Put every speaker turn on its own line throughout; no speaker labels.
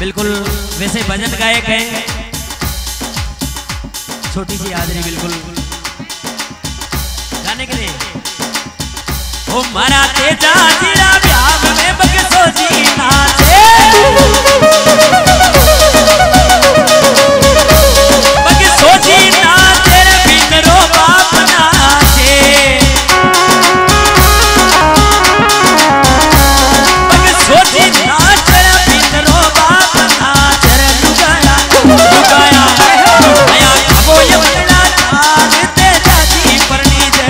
बिल्कुल वैसे भजन गायक है, छोटी सी हाजिरी बिल्कुल गाने के लिए। ओ मारा तेजा जीरा ब्याह में बगसो जी नाचे, बगसो जी नाचे रे बिनरो बाप नाचे, बगसो जी नाचे रे बिनरो बाप नाचे रे लुगाया लुगाया लुगाया वो ये बना चांद तेजा जी परनी जे।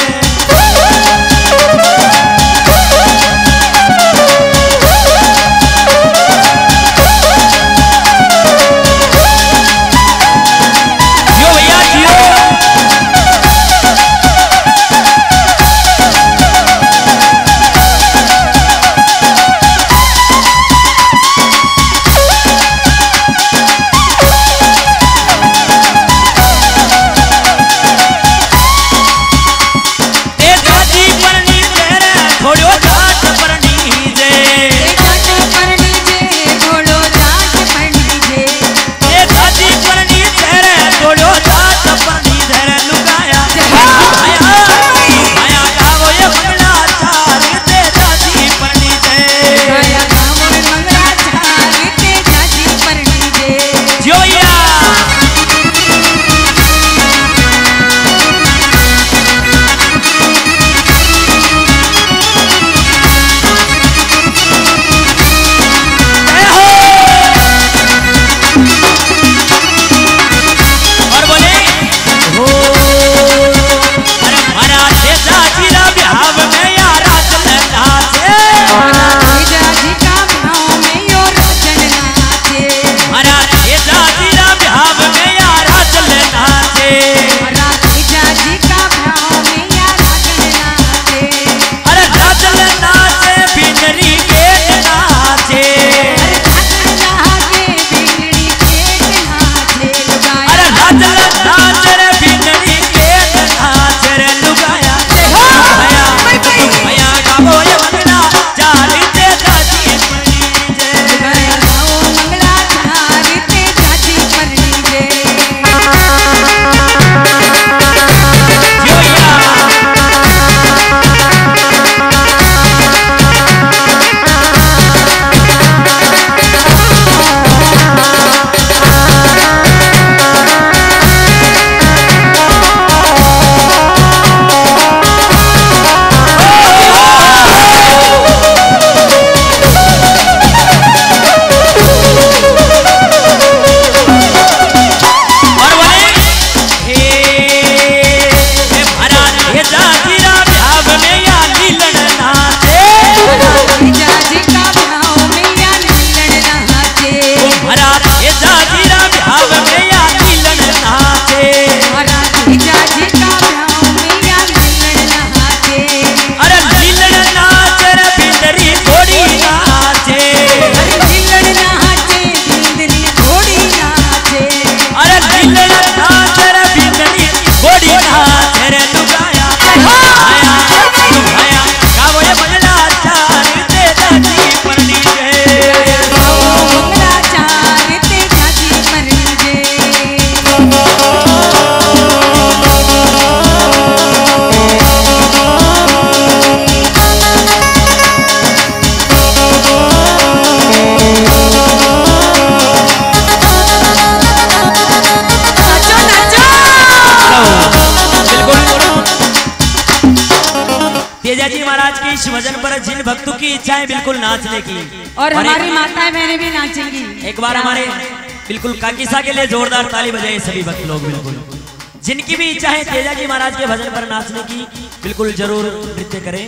तेजा जी महाराज की इस भजन पर जिन भक्तों की इच्छा है बिल्कुल नाचने की,
और हमारी माताएं बहनें भी नाचेंगी।
एक बार हमारे बिल्कुल काकीसा के लिए जोरदार ताली बजाए सभी भक्त लोग। बिल्कुल जिनकी भी इच्छा है तेजा जी महाराज के भजन पर नाचने की, बिल्कुल जरूर नृत्य करें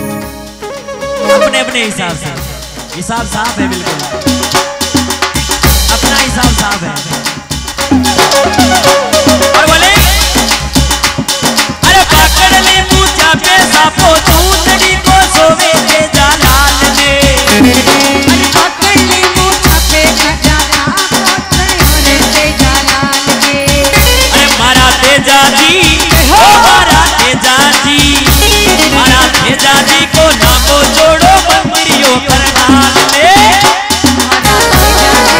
अपने अपने हिसाब से। हिसाब साफ है, बिल्कुल अपना हिसाब साफ है। और बोले अरे पकड़ ले पूछा पे सापो दूतड़ी को सोवे तेजा लाल ने,
अरे पकड़ ले पूछा पे खजाना को सोवे तेजा लाल ने।
अरे मारा तेजा जी, मारा तेजा जी, मारा तेजा जी को नामो जोड़ो मंदिरियों करनाल में।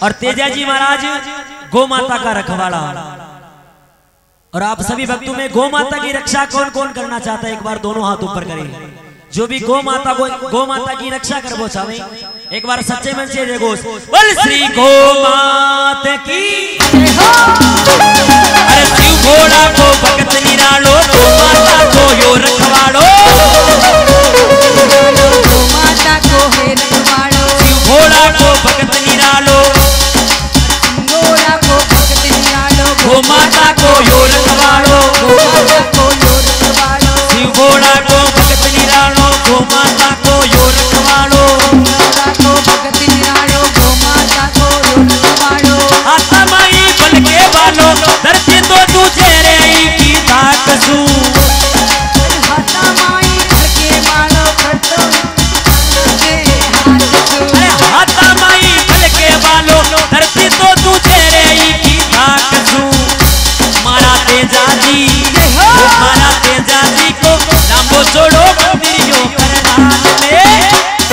और तेजा जी महाराज गौ माता का रखवाड़ा। और आप सभी भक्तों में गौ माता की रक्षा कौन कौन करना चाहता है, एक बार दोनों हाथ ऊपर करें। जो भी गौ माता की रक्षा कर वो चाहे, एक बार सच्चे मन से देखो, बोल श्री गौ माता की। अरे शिव घोड़ा को भगत निरालो, गौ माता को यो रखवाड़ो,
गौ माता को हे रखवाड़ो।
शिव घोड़ा को भगत निरालो,
घोड़ा को भगत निरालो,
गौ माता को यो रखवाड़ो,
गौ माता को यो रखवाड़ो।
शिव घोड़ा को भगत निरालो, गौ माता को यो रखवाड़ो,
घोड़ा को भगत निरालो, गौ माता को यो रखवाड़ो।
आता माई बल के बालो, धरती तो तुझे रे की ताकसू।
हाथा माई घर के बालो, करतो तुझे हाथ सू।
अरे हाथा माई बल के बालो, धरती तो तुझे रे की ताकसू। मारा तेजा जी, मारा तेजा जी को लांबो छोड़ो मंदिरियो करनाल में।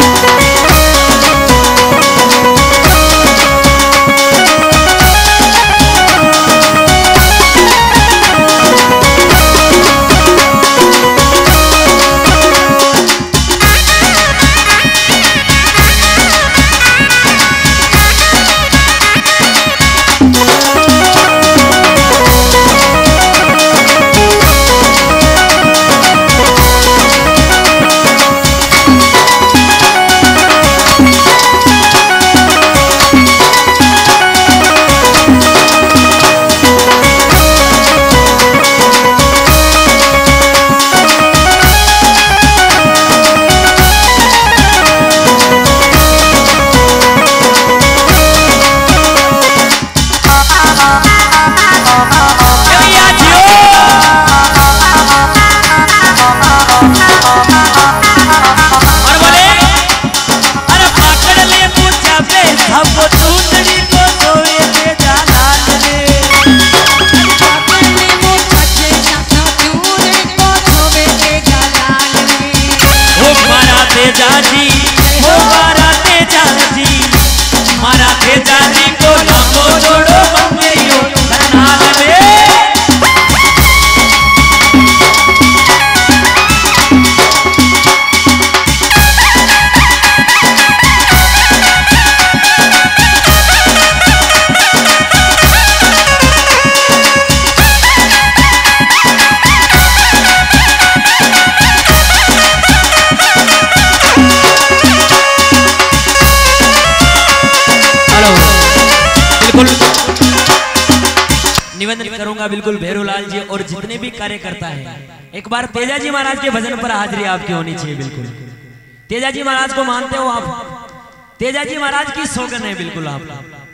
निवेदन करूंगा बिल्कुल भैरूलाल जी और जितने भी कार्यकर्ता हैं, एक बार तेजा जी महाराज के भजन पर हाजिरी आपकी होनी चाहिए। बिल्कुल तेजा जी महाराज को मानते हो आप, तेजा जी महाराज की सौगन है बिल्कुल आप।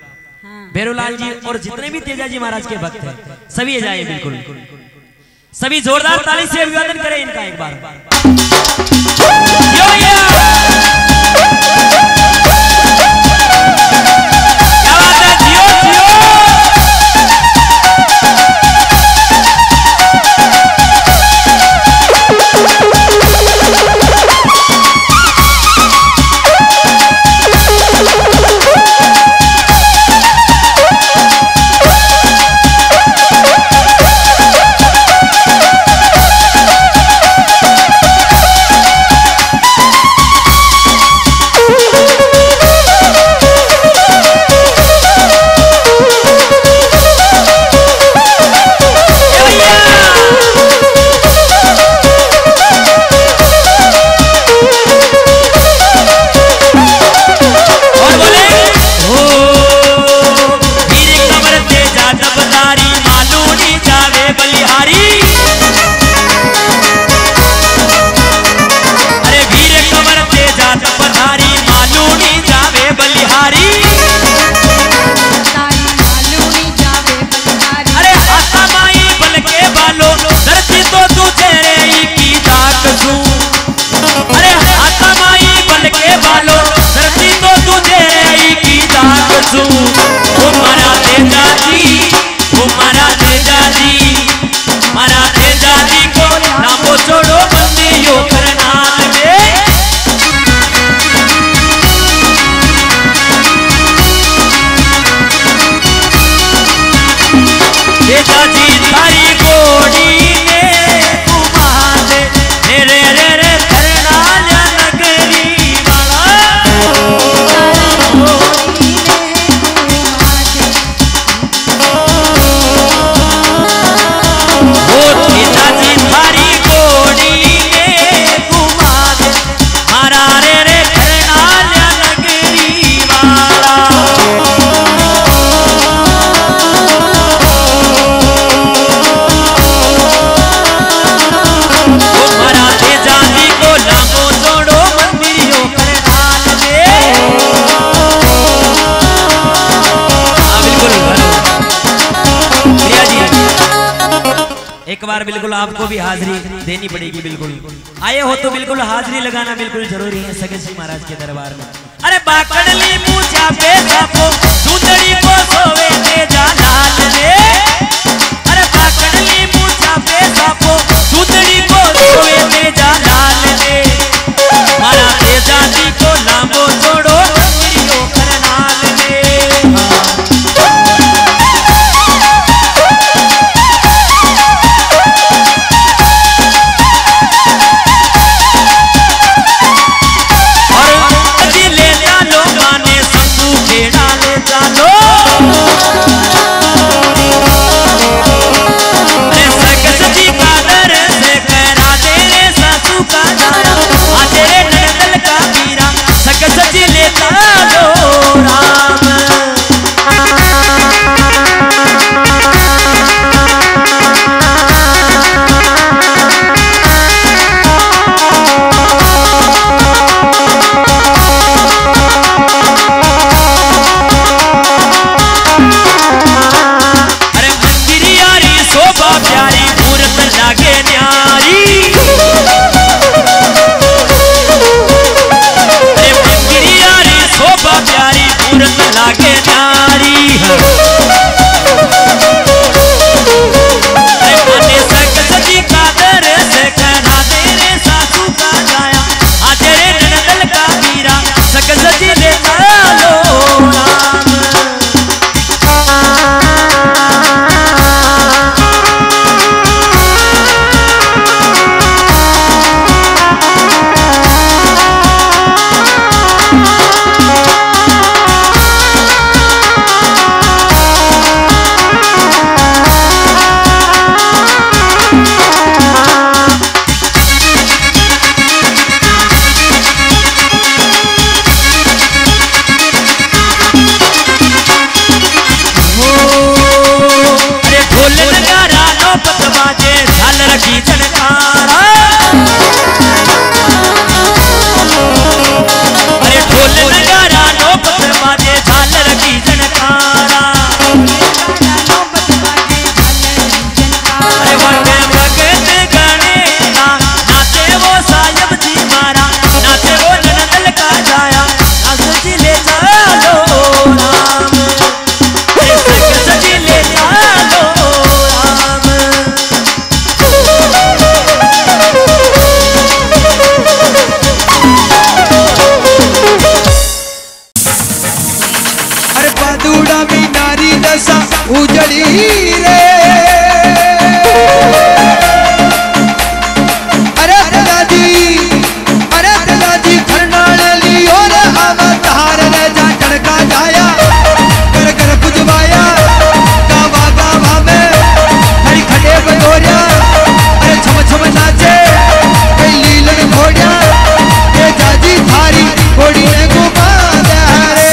भैरूलाल जी और जितने भी तेजा जी महाराज के भक्त हैं सभी जाए, बिल्कुल सभी जोरदार ताली से अभिवादन करें इनका एक बार।
तेजा जी थारी गोड़ी ने घुमा दे रे रे रे करनाल्या नगरी वाला ओ तेजा जी थारी गोड़ी ने घुमा दे मारा रे रे करनाल्या नगरी वाला एक बार बिल्कुल आपको भी हाजिरी देनी पड़ेगी। बिल्कुल आए हो तो बिल्कुल हाजिरी लगाना बिल्कुल जरूरी है सगे जी महाराज के दरबार में। अरे बाकड़ली पूछा पे सापो सुंदरी को सोवे तेजा लाल रे। अरे बाकड़ली पूछा पे सापो सुंदरी को सोवे तेजा लाल रे। मारा तेजा जी को लांबो छोड़ो मिरियो करनाल रे।
उजड़ी रे अरे दादी खरनाल लियो रे अवतार रे जा टड़का जाया कर कर पुजवाया गावा गावा में हरी खड़े बजोरिया अरे छम छम नाचे कई लीलन घोड़िया ये जाजी थारी घोड़ी ने घुमा दे रे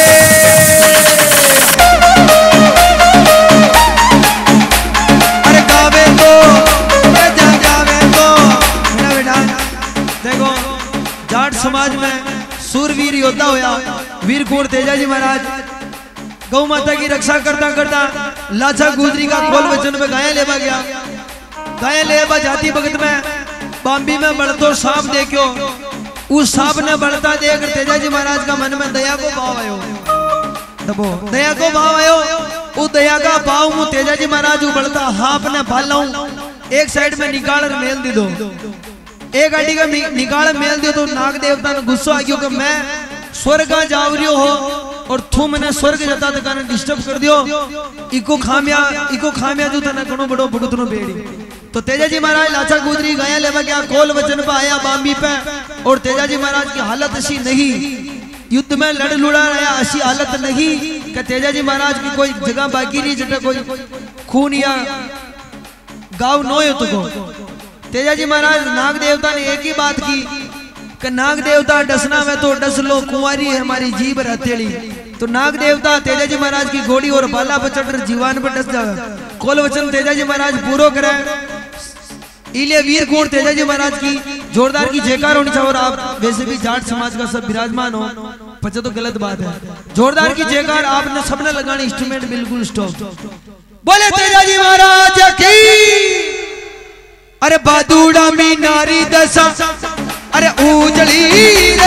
समाज में सूरवीर योद्धा होया वीर कुंवर तेजा जी महाराज गौ माता की रक्षा करता करता लाचा गुजरी का खोल वचन में गाय लेवा गया। गाय लेवा जाती भगत में बांबी में बढ़तो सांप देखो उस सांप ने बढ़ता देख तेजा जी महाराज का मन में दया को भाव आयो। दबो दया को भाव आयो उस दया का भाव मु तेजा जी महाराज बढ़ता हाथ ने भाल लाऊं एक साइड में निकाल मेल दी दो एक गाड़ी का निकाल मेल दियो तो नाग देवता ने गुस्सा आ गयो कि मैं स्वर्ग जाव रियो हो और थू मैंने स्वर्ग जता तक डिस्टर्ब कर दियो इको खामिया जो तना घणो बड़ो भुगतनो बेड़ी। तो तेजा जी महाराज लाचा गुजरी गया लेवा गया कोल वचन पे आया बांबी पे और तेजा जी महाराज की हालत ऐसी नहीं युद्ध में लड़ लुड़ा रहा ऐसी हालत नहीं कि तेजा जी महाराज की कोई जगह बाकी नहीं जटा कोई खून या गाँव नो हो तो तेजा जी महाराज नाग देवता ने एक ही बात की कि नाग देवता डसना में तो डस लो कुंवारी है हमारी जीभ हथेली। तो नाग देवता तेजा जी महाराज की घोड़ी और बाला पर चढ़कर जीवान पर डस जावे कोल वचन तेजा जी महाराज पूरो करे इले वीर कुंवर तेजा जी महाराज की जोरदार की जयकार होनी चाहिए। और आप वैसे भी जाट समाज का सब विराजमान हो पचे तो गलत बात है जोरदार की जयकार आपने सबने लगानी इंस्ट्रूमेंट बिल्कुल स्टॉप बोले तेजा जी महाराज की। अरे बादूड़ा मी नारी दशा अरे उजली रे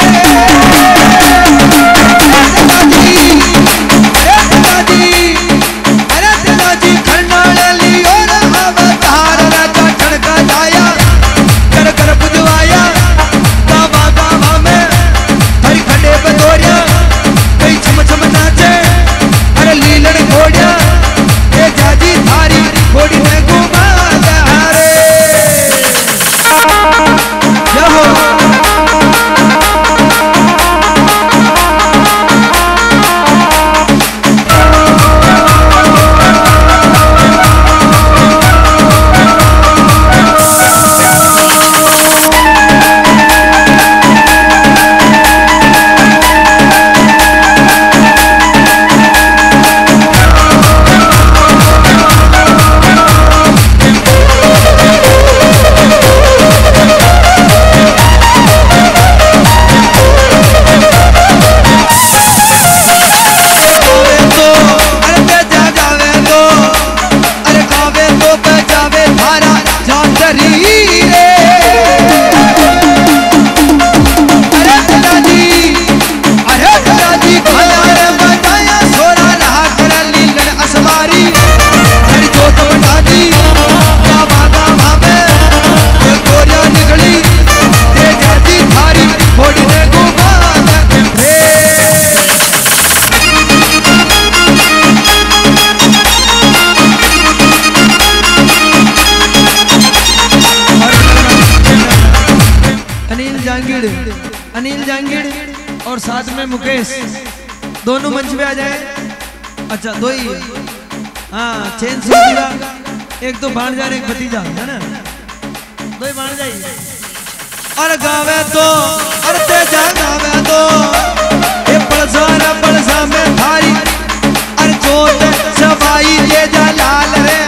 अरे तेजा जी खंडाले लियो रे अवतार राजा ठड़का जाया कर कर बुझवाया गावा गावा में हरी खड़े बदोरिया कई छम छम नाचे अरे लीलड़ घोड़िया तेजा जी थारी घोड़ी में घुमा रे जय हो। अनिल जांगीड़ और साथ में मुकेश दोनों मंच पे आ जाए। अच्छा दो ही हाँ चेन सीधा एक तो भाणजा एक भतीजा है ना दो ही भाणजा ही। अरे गावे तो अरे तेजा गावे तो ये पलसा में थारी अरे जोत सवाई तेजा लाल रे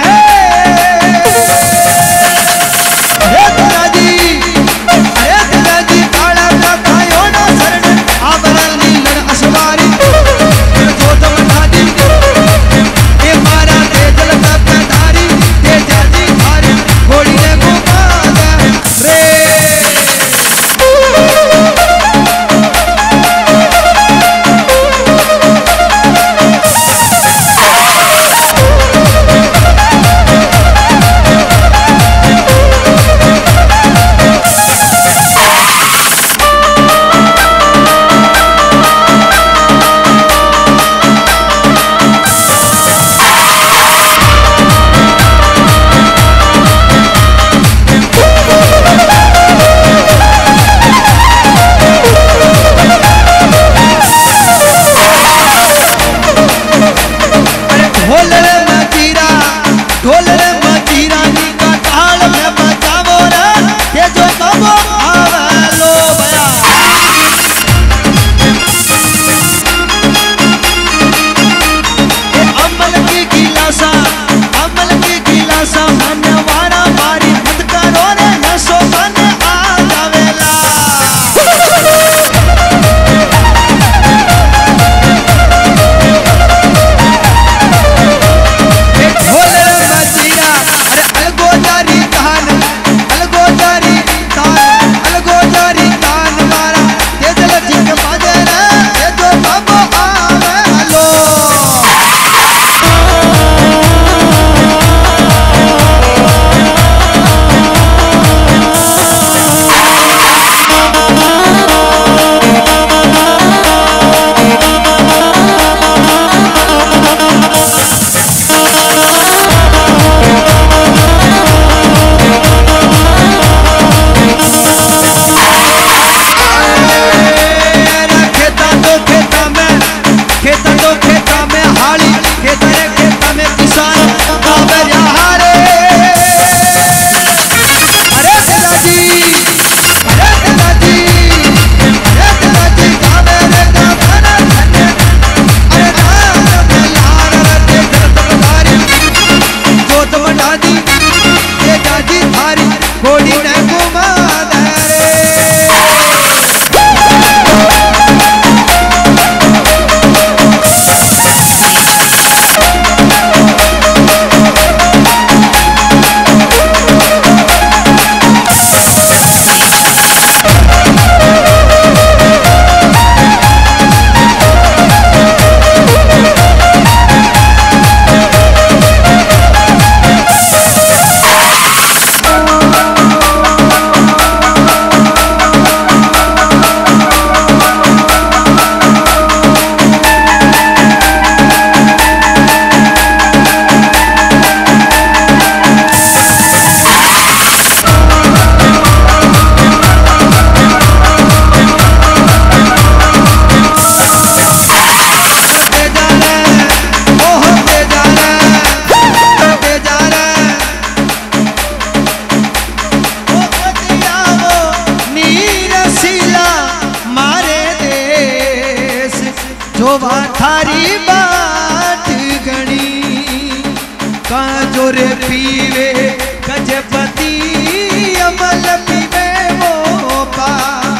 थारी बात गणी का जोरे पीवे गजपति अमल पीवे वो पा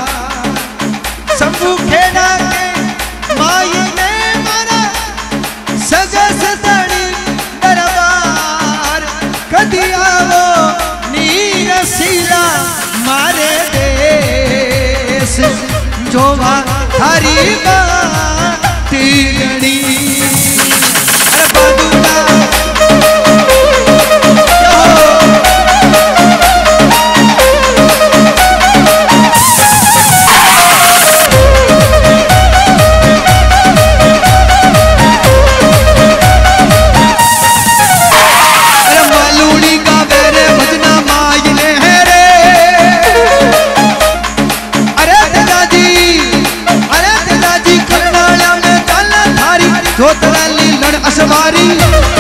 शंभू खेड़ा के माई ने मारा सगस तड़ी दरबार कदिया वो नीर सीला मारे देश जोवा थारी बात गणी अरे बादुला धोतराली लड़ असवारी